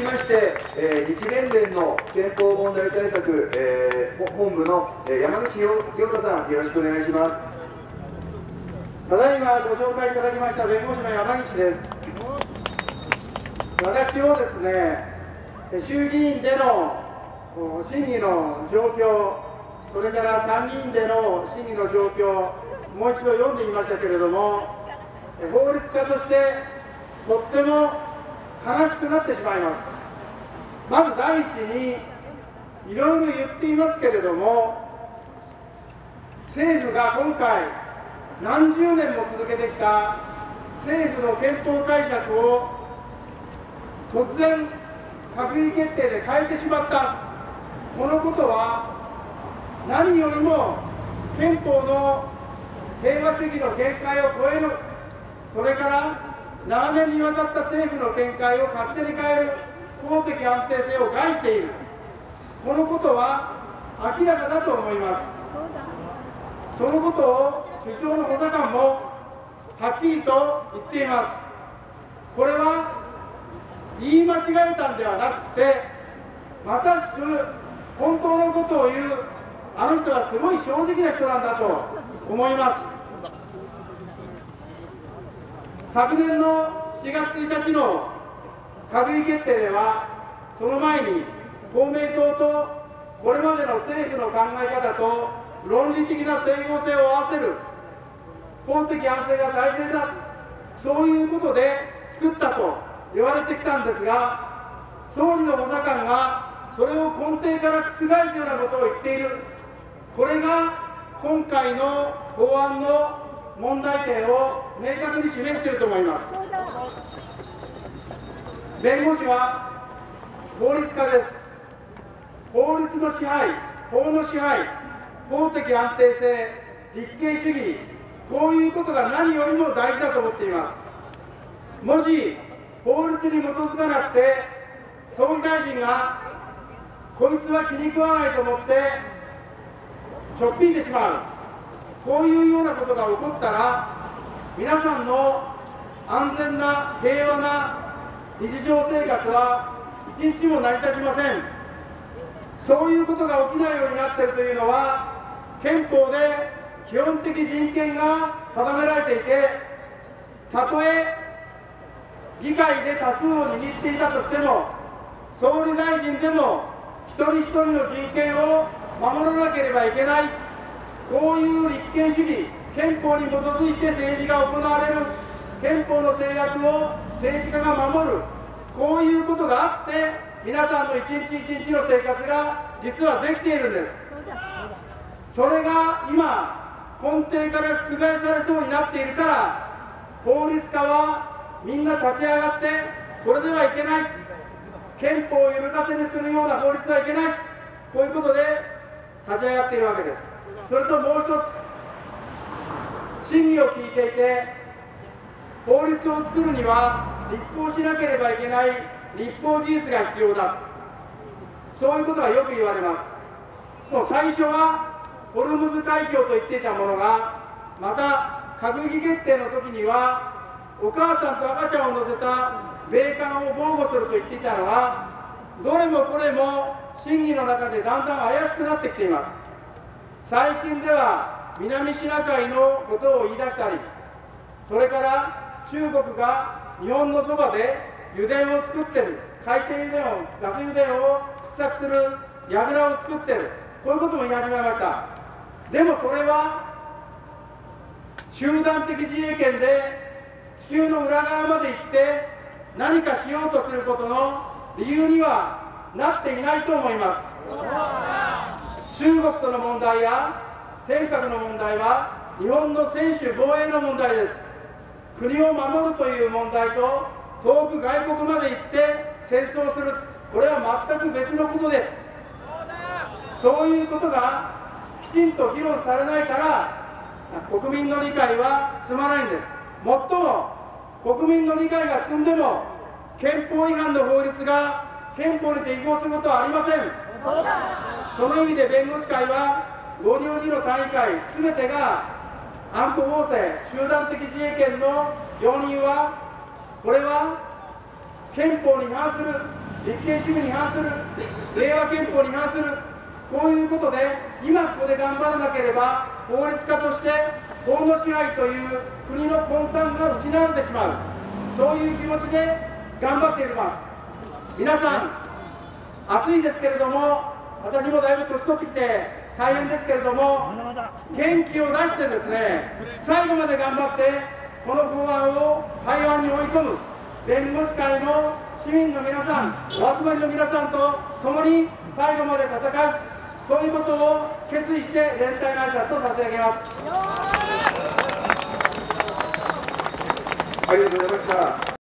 きまして、日弁連の憲法問題対策、本部の、山口亮太さん、よろしくお願いします。ただいまご紹介いただきました弁護士の山口です。私をですね、衆議院での審議の状況、それから参議院での審議の状況、もう一度読んでみましたけれども、法律家としてとっても悲しくなってしまいます。まず第一に、いろいろ言っていますけれども、政府が今回、何十年も続けてきた政府の憲法解釈を突然、閣議決定で変えてしまった、このことは、何よりも憲法の平和主義の限界を超える、それから長年にわたった政府の見解を勝手に変える法的安定性を害している、このことは明らかだと思います。そのことを首相の補佐官もはっきりと言っています。これは言い間違えたんではなくて、まさしく本当のことを言う、あの人はすごい正直な人なんだと思います。昨年の4月1日の閣議決定では、その前に公明党とこれまでの政府の考え方と論理的な整合性を合わせる法的安定が大切だ、そういうことで作ったと言われてきたんですが、総理の補佐官がそれを根底から覆すようなことを言っている、これが今回の法案の問題点を明確に示していると思います。弁護士は法律家です。法律の支配、法の支配、法的安定性、立憲主義、こういうことが何よりも大事だと思っています。もし法律に基づかなくて、総理大臣がこいつは気に食わないと思ってしょっぴいてしまう、こういうようなことが起こったら、皆さんの安全な平和な日常生活は一日も成り立ちません。そういうことが起きないようになっているというのは、憲法で基本的人権が定められていて、たとえ議会で多数を握っていたとしても、総理大臣でも一人一人の人権を守らなければいけない、こういう立憲主義、憲法に基づいて政治が行われる、憲法の制約を政治家が守る、こういうことがあって、皆さんの一日一日の生活が実はできているんです。それが今、根底から覆されそうになっているから、法律家はみんな立ち上がって、これではいけない、憲法を揺るがせにするような法律はいけない、こういうことで立ち上がっているわけです。それともう一つ、審議を聞いていて、法律を作るには立法しなければいけない立法事実が必要だ、そういうことがよく言われます。もう最初はホルムズ海峡と言っていたものが、また閣議決定の時にはお母さんと赤ちゃんを乗せた米艦を防護すると言っていたのが、どれもこれも審議の中でだんだん怪しくなってきています。最近では南シナ海のことを言い出したり、それから中国が日本のそばで油田を作ってる、海底油田を、ガス油田を掘削する櫓を作ってる、こういうことも言い始めました。でもそれは集団的自衛権で地球の裏側まで行って何かしようとすることの理由にはなっていないと思います。中国との問題や尖閣の問題は日本の専守防衛の問題です。国を守るという問題と遠く外国まで行って戦争する、これは全く別のことです。そういうことがきちんと議論されないから国民の理解は進まないんです。もっとも国民の理解が進んでも憲法違反の法律が憲法に適合することはありません。その意味で弁護士会は52の単位会すべてが安保法制、集団的自衛権の容認は、これは憲法に違反する、 立憲主義に反する、令和憲法に反する、こういうことで、今ここで頑張らなければ、法律家として法の支配という国の根幹が失われてしまう、そういう気持ちで頑張っています。皆さん、暑いですけれども、私もだいぶ年取ってきて大変ですけれども、元気を出してですね、最後まで頑張って、この法案を廃案に追い込む、弁護士会の市民の皆さん、お集まりの皆さんと共に最後まで戦う、そういうことを決意して連帯の挨拶を差し上げます。ありがとうございました。